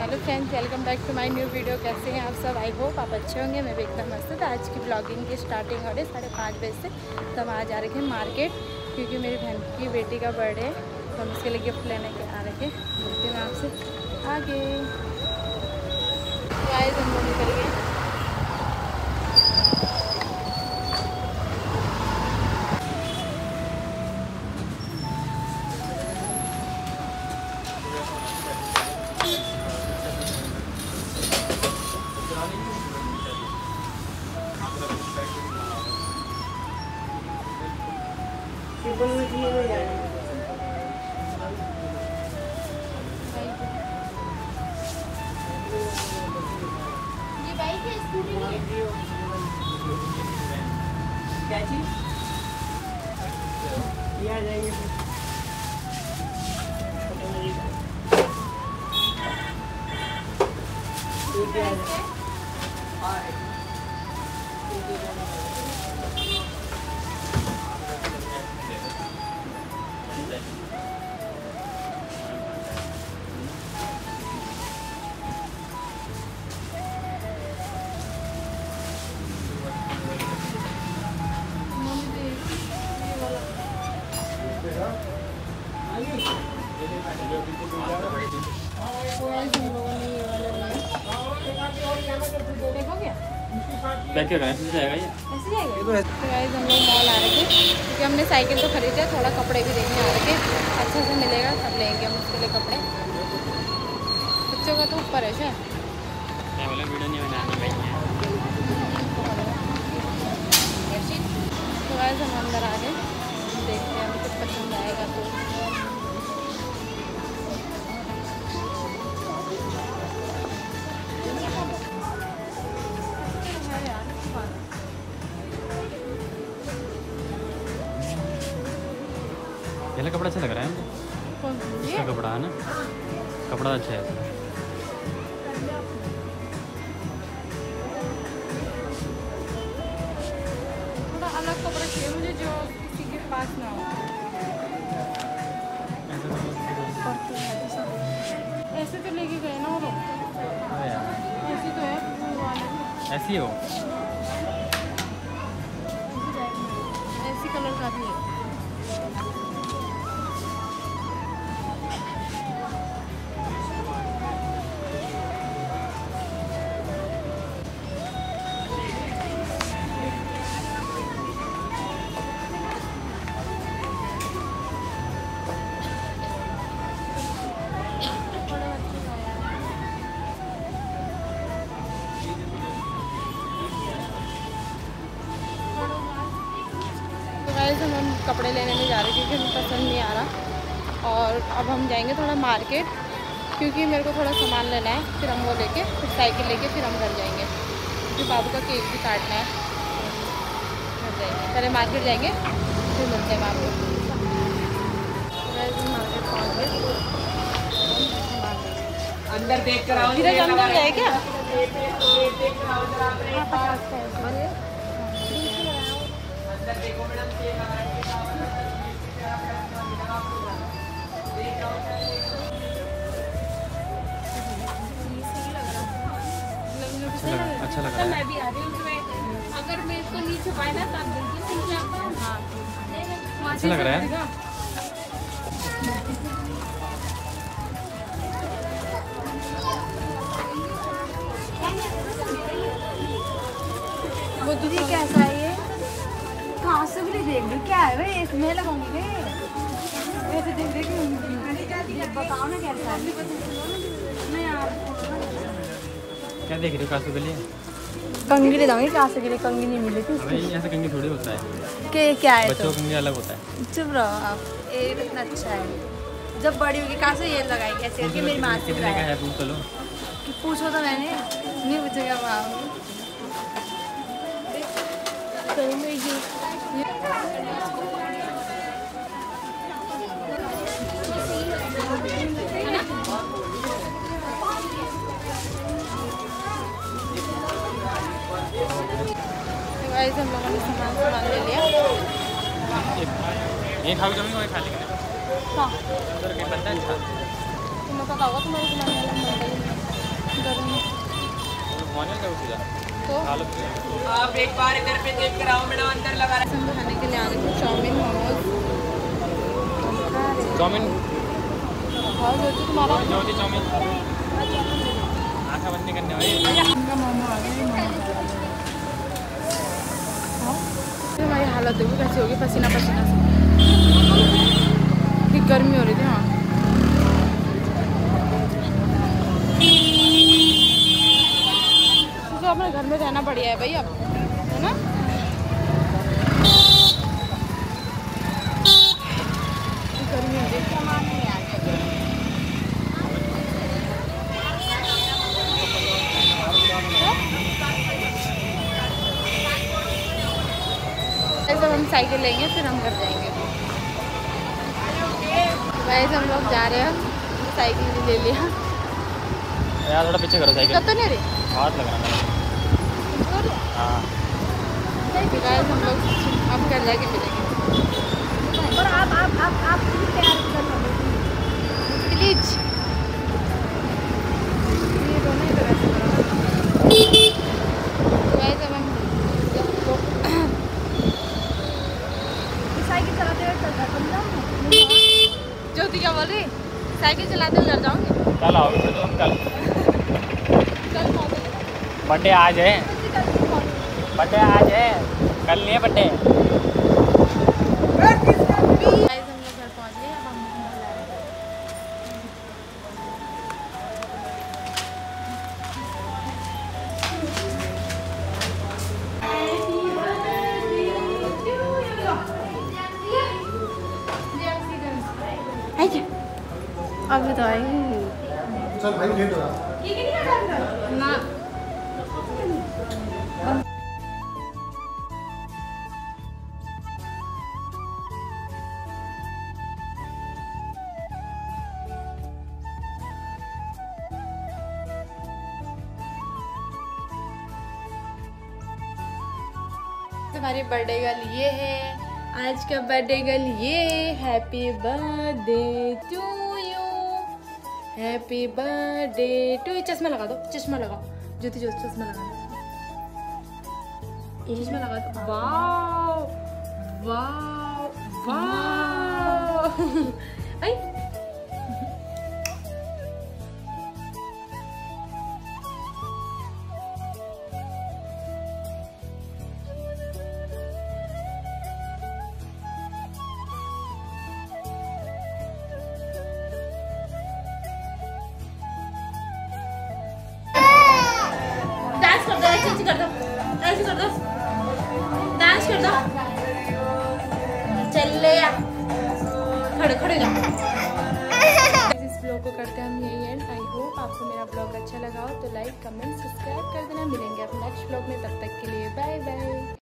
Hello friends, welcome back to my new video. कैसे हैं आप सब? आई होप आप अच्छे होंगे। मैं भी एकदम मस्त। तो आज की ब्लॉगिंग की स्टार्टिंग हो रही है 5:30 बजे से। तो हम आज आ रखे हैं मार्केट, क्योंकि मेरी बहन की बेटी का बर्थडे है, तो हम उसके लिए गिफ्ट लेने के आ रखे। मिलती हूँ आपसे आगे। गाइस हम लोग निकल गए। ये बाइक है, स्कूटी नहीं है। क्या चीज? ये आ जाएंगे बैक क्या ऐसे जाएगा ये? ऐसे जाएगा। तो गाइस हम लोग मॉल आ रहे थे, क्योंकि हमने साइकिल तो खरीदा है, थोड़ा कपड़े भी देखने आ रखे। अच्छा से मिलेगा तब लेंगे हम उसके लिए कपड़े। बच्चों का तो ऊपर है शायद। मैं बोला वीडियो नहीं बनानी भाई। तो गाइस हम अंदर आ गए, देखते हैं हमें कुछ पसंद आएगा तो। पहले कपड़ा अच्छा लग रहा है मुझे। कौन सा? इसका कपड़ा है ना, कपड़ा अच्छा है। थोड़ा अलग कपड़ा चाहिए मुझे, जो किसी के पास ना हो। ऐसे तो लेके गए ना वो लोग। ऐसे तो है फूल वाले। ऐसी हो ऐसी कलर का भी है। हम कपड़े लेने नहीं जा रहे, क्योंकि हमें पसंद नहीं आ रहा। और अब हम जाएंगे थोड़ा मार्केट, क्योंकि मेरे को थोड़ा सामान लेना है। फिर हम वो लेके, फिर साइकिल लेके, फिर हम घर जाएंगे, क्योंकि बाबू का केक भी काटना है। घर जाएंगे, पहले मार्केट जाएंगे, फिर मिलते हैं बाबू। मार्केट पहुँच गए। अंदर देख कर आओ। धीरज अंदर जाए क्या? अंदर देखो मैडम, अच्छा लग रहा है। मैं भी आ रही हूँ। अगर मेरे को नहीं छुपाए ना तब बिल्कुल नहीं आता। अच्छा लग रहा है। वो दूसरी कैसा है ये? कहाँ से भी देख रही क्या है भाई? इसमें लगाऊंगी वैसे देख देख बताओ ना कैसा है। मैं आपको क्या देख रही हो? कासू के लिए कंगी ले जाऊंगी। कासू के लिए कंगी नहीं मिली थी। अबे ऐसा कंगी थोड़ी होता है। के क्या है? बच्चों का कंगी अलग होता है। चुप रहो आप। ये इतना अच्छा है। जब बड़ी होगी कासू ये लगाएगी ऐसे करके। मेरी माँ से कितने का है पूछ लो। पूछो तो मैंने नहीं पूछेगा माँ। गाइस हम लोगों ने सामान ले लिया। ये खाओ जमीन वही खा लेंगे। हाँ उधर के बंदा अच्छा। तुम्हें पता होगा तुम्हारे बनाने वाला मंडल घुमाने का सीधा तो हालत आप एक बार इधर पे देख कर आओ मैडम, अंदर लगा रहा हम खाने के लिए आ रहे थे चाउमीन मोमोज। चाउमीन और जो तुम्हारा ज्योति चाउमीन आँखें बंद नहीं करने वाली। इनका मोमो आ गया। हमारी हालत देखो कैसी होगी, पसीना पसीना से, कि गर्मी हो रही थी। हाँ तो अपने घर में रहना बढ़िया है भाई अब, है ना। गर्मी हो रही सामान नहीं आ गया। हम साइकिल लेंगे फिर हम घर जाएंगे। वैसे हम लोग जा रहे हैं, साइकिल भी ले लिया। यार थोड़ा पीछे करो साइकिल, तो नहीं रही हाथ लगाना मेरा। हाँ हम लोग अब घर जाके मिलेंगे। और आप प्लीज ये दोनों ही तरह से साइकिल चलाते हुए चल रहा समझा। ज्योति क्या बोल रही, साइकिल चलाते हुए घर जाओगे? कल आओगे फिर तुम? कल बर्थडे आज है, बर्थडे आज है, कल नहीं है बर्थडे। हम लोग घर पहुंच गए। अब हम अब तो आएंगे। चल भाई लेट हो रहा ना हमारी बर्थडे गर्ल ये है, आज का बर्थडे गर्ल ये। Happy birthday to you, happy birthday to you. चश्मा लगा दो, चश्मा लगाओ ज्योति, जो चश्मा लगा दो, चश्मा लगा दो। वाओ वाओ वाओ आई ऐसे कर दो, ऐसे कर दो, डांस कर दो, चल ले या खड़े खड़े जाओ। इस ब्लॉग को करते हैं हम यही एंड। आई होप आपको मेरा ब्लॉग अच्छा लगा हो तो लाइक कमेंट सब्सक्राइब कर देना। मिलेंगे अपने नेक्स्ट ब्लॉग में, तब तक के लिए बाय बाय।